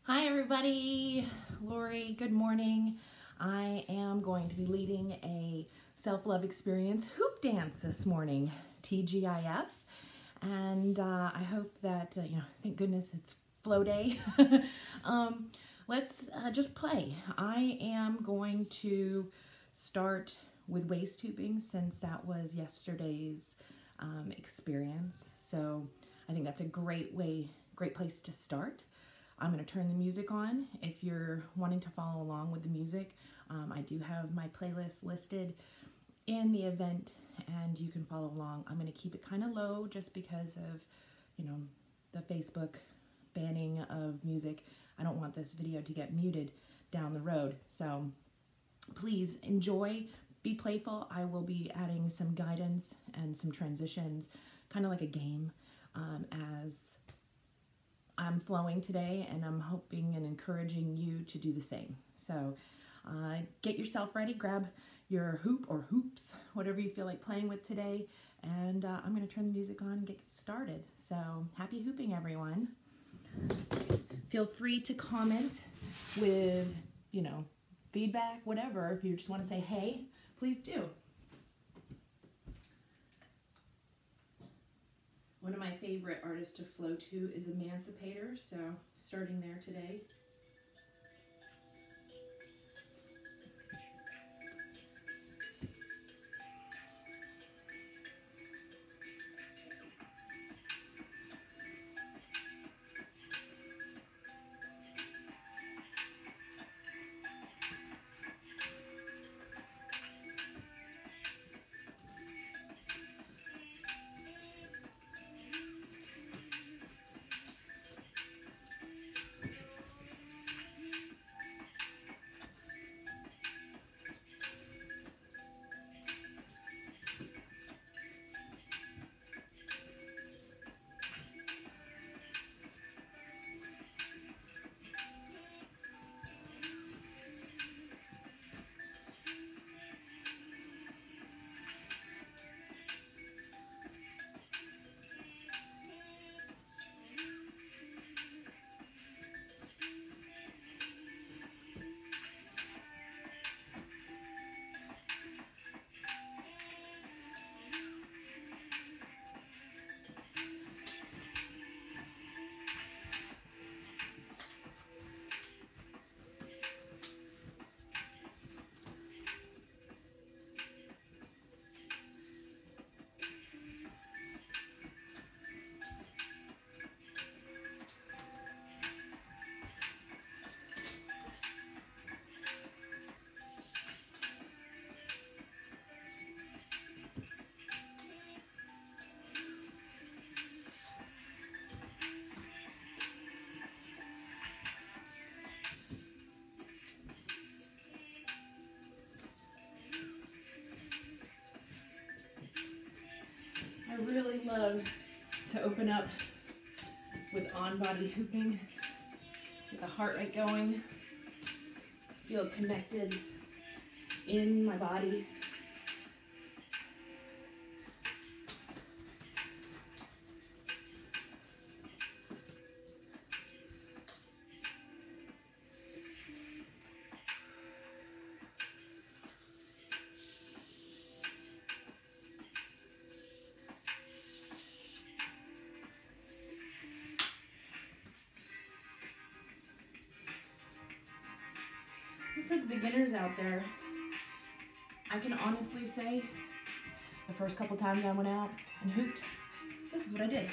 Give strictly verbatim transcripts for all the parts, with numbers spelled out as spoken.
Hi everybody, Lori, good morning. I am going to be leading a self-love experience hoop dance this morning, T G I F, and uh, I hope that, uh, you know, thank goodness it's flow day. um, let's uh, just play. I am going to start with waist hooping since that was yesterday's um, experience, so I think that's a great way, great place to start. I'm going to turn the music on. If you're wanting to follow along with the music, um, I do have my playlist listed in the event and you can follow along. I'm going to keep it kind of low just because of, you know, the Facebook banning of music. I don't want this video to get muted down the road. So please enjoy, be playful. I will be adding some guidance and some transitions, kind of like a game, um, as I'm flowing today, and I'm hoping and encouraging you to do the same. So uh, get yourself ready, grab your hoop or hoops, whatever you feel like playing with today, and uh, I'm going to turn the music on and get started. So happy hooping, everyone. Feel free to comment with, you know, feedback, whatever. If you just want to say hey, please do. One of my favorite artists to flow to is Emancipator, so starting there today. I really love to open up with on-body hooping, get the heart rate going, feel connected in my body. For the beginners out there, I can honestly say the first couple times I went out and hooped, this is what I did.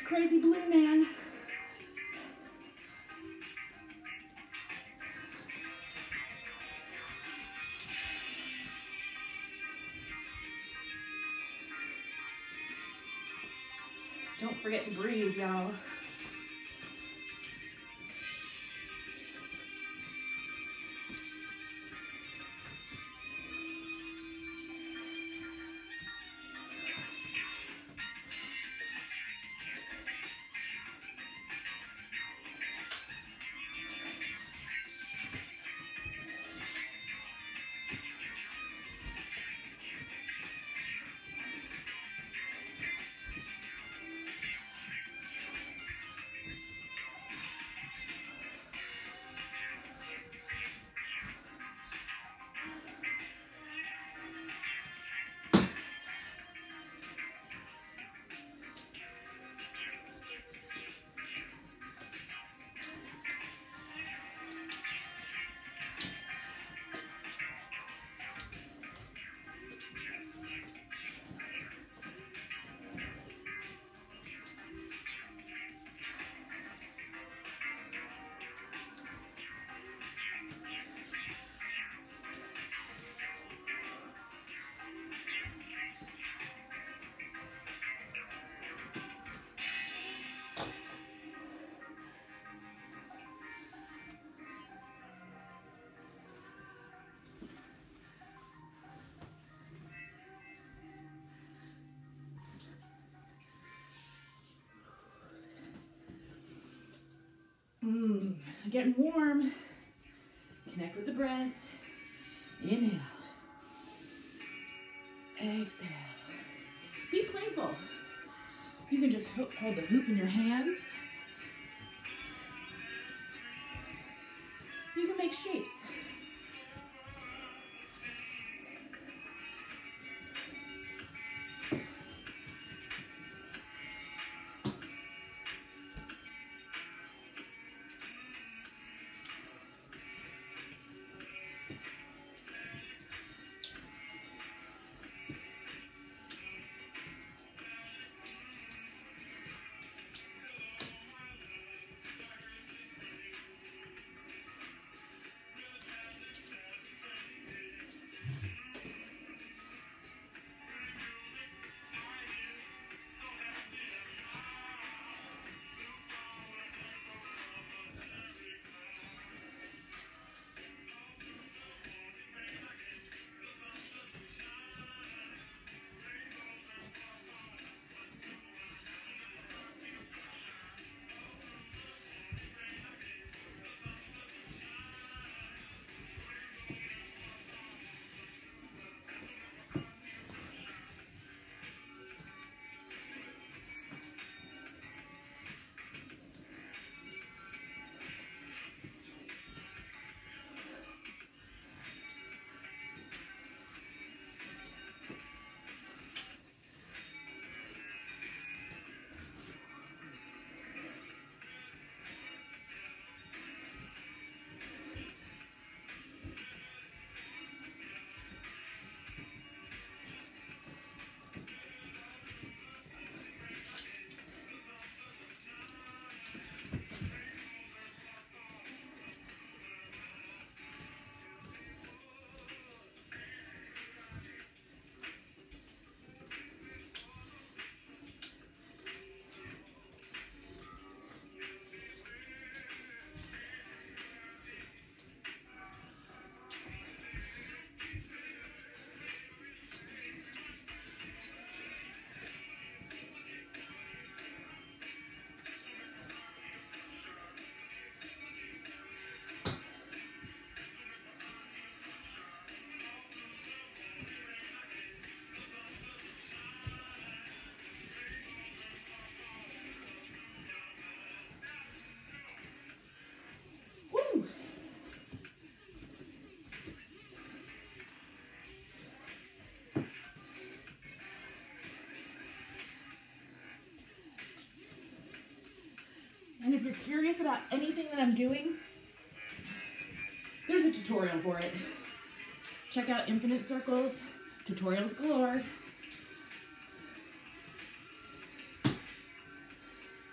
crazy blue man. Don't forget to breathe, y'all. Mm, getting warm. Connect with the breath. Inhale. Exhale. Be playful. You can just hold the hoop in your hands. You can make shapes. And if you're curious about anything that I'm doing, there's a tutorial for it. Check out Infinite Circles, tutorials galore.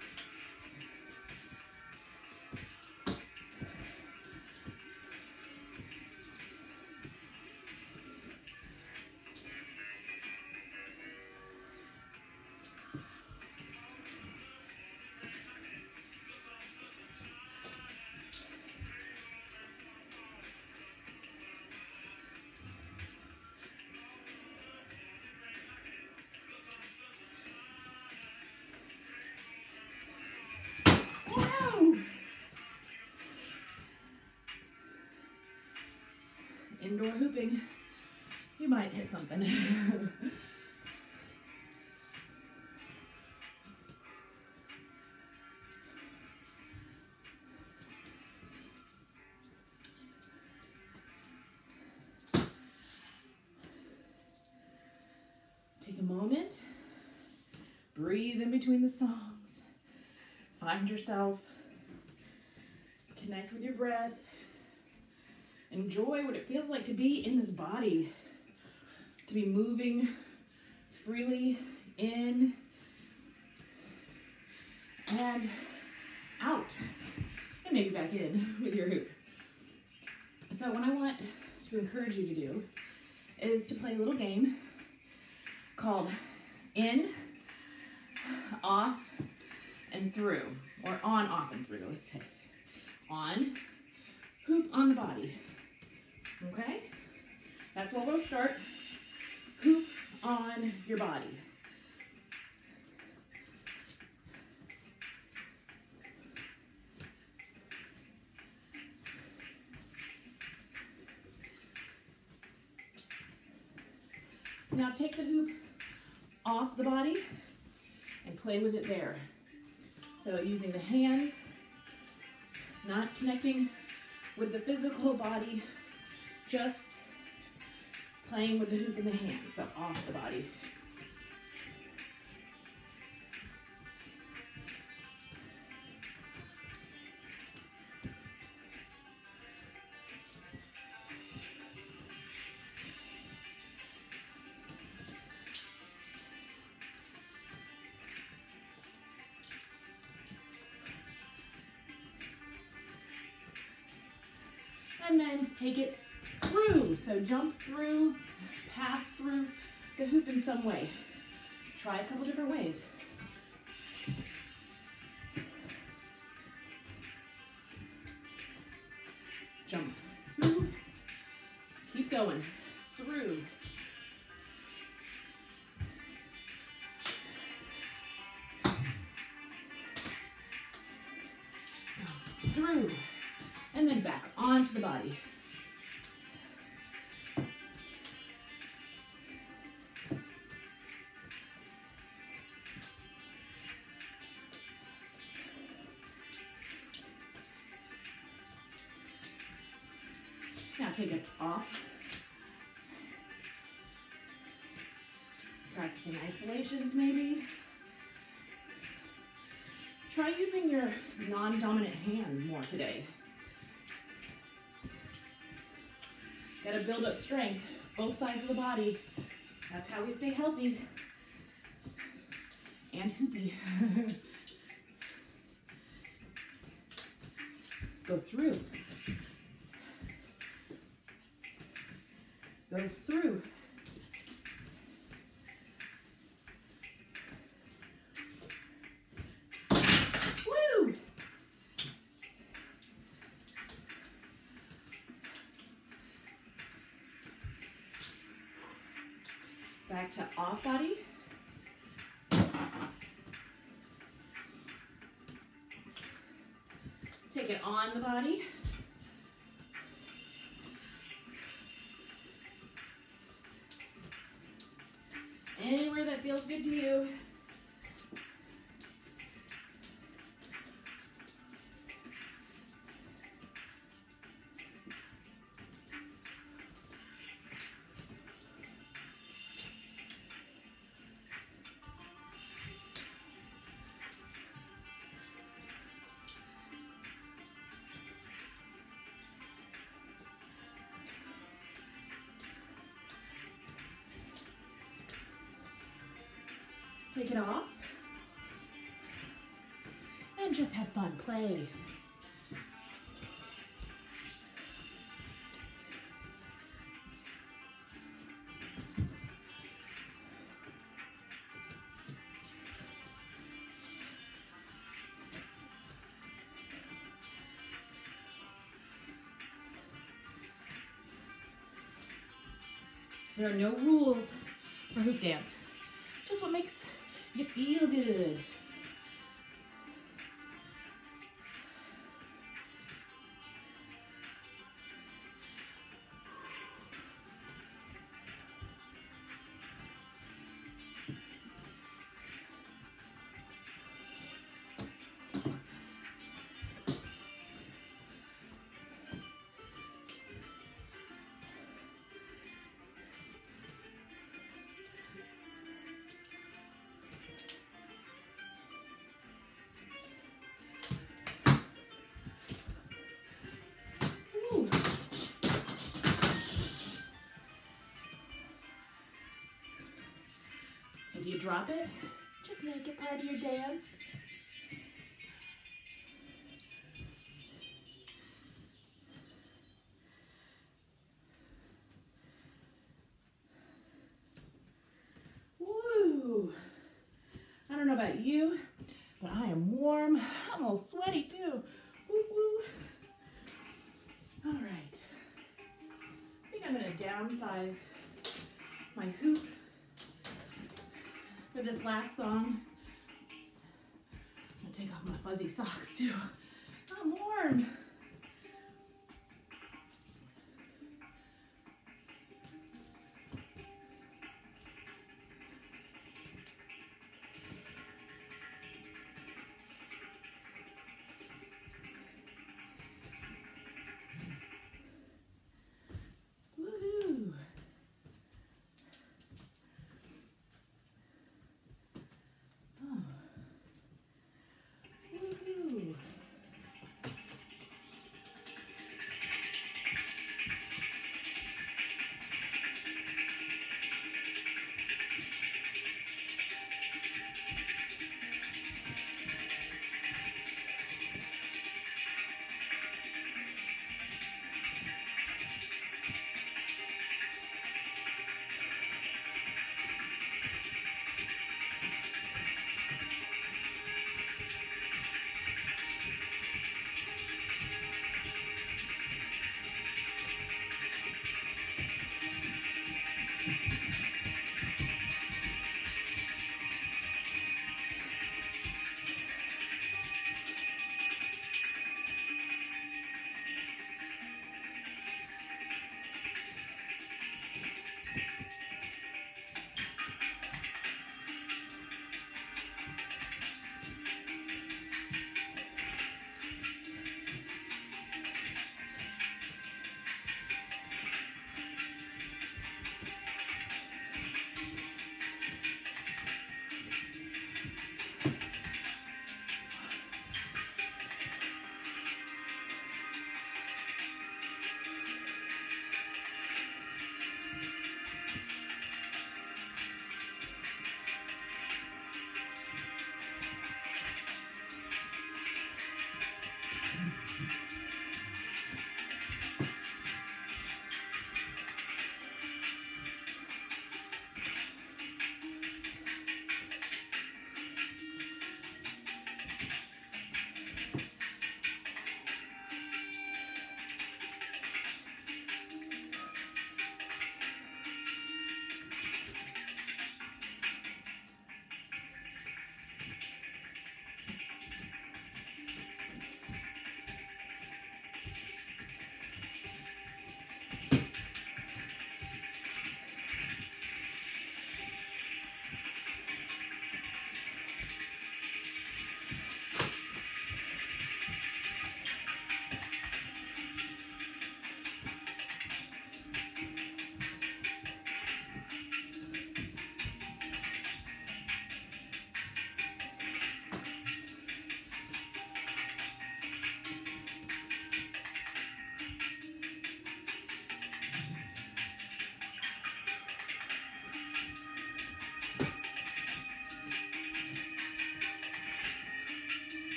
indoor hooping, you might hit something. Take a moment, breathe in between the songs, find yourself, connect with your breath, enjoy what it feels like to be in this body, to be moving freely in and out, and maybe back in with your hoop. So what I want to encourage you to do is to play a little game called in, off, and through, or on, off, and through, let's say. On, hoop on the body, okay? That's where we'll start. Hoop on your body. Now take the hoop off the body and play with it there. So using the hands, not connecting with the physical body, just playing with the hoop in the hands, so off the body. And then take it through. So jump through, pass through the hoop in some way. Try a couple different ways. Jump through, keep going, through. Through. And then back onto the body. Now take it off. Practicing isolations maybe. Try using your non-dominant hand more today. Gotta build up strength, both sides of the body. That's how we stay healthy and hoopy. Go through. Go through. Woo! Back to off body. Take it on the body. Anywhere that feels good to you. Take it off, and just have fun, play. There are no rules for hoop dance, just what makes you feel good. drop it. Just make it part of your dance. Woo! I don't know about you, but I am warm. I'm a little sweaty too. Woo woo. All right. I think I'm gonna downsize my hoop for this last song. I'm gonna take off my fuzzy socks too. I'm warm. Woohoo! Oh. Woohoo!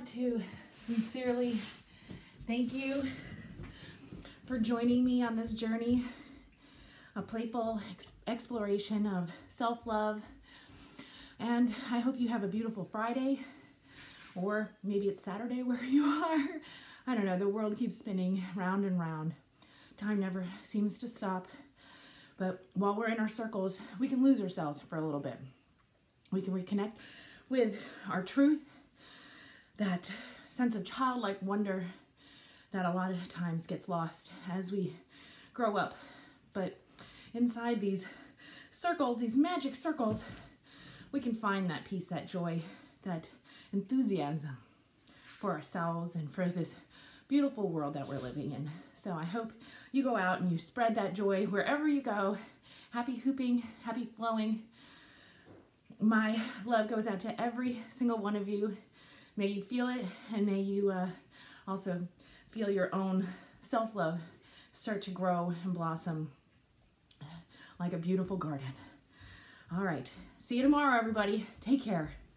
to sincerely thank you for joining me on this journey, a playful ex exploration of self-love. And I hope you have a beautiful Friday, or maybe it's Saturday where you are. I don't know, the world keeps spinning round and round. Time never seems to stop. But while we're in our circles, we can lose ourselves for a little bit. We can reconnect with our truth, that sense of childlike wonder that a lot of times gets lost as we grow up. But inside these circles, these magic circles, we can find that peace, that joy, that enthusiasm for ourselves and for this beautiful world that we're living in. So I hope you go out and you spread that joy wherever you go. Happy hooping, happy flowing. My love goes out to every single one of you. May you feel it, and may you uh, also feel your own self-love start to grow and blossom like a beautiful garden. All right, see you tomorrow, everybody. Take care.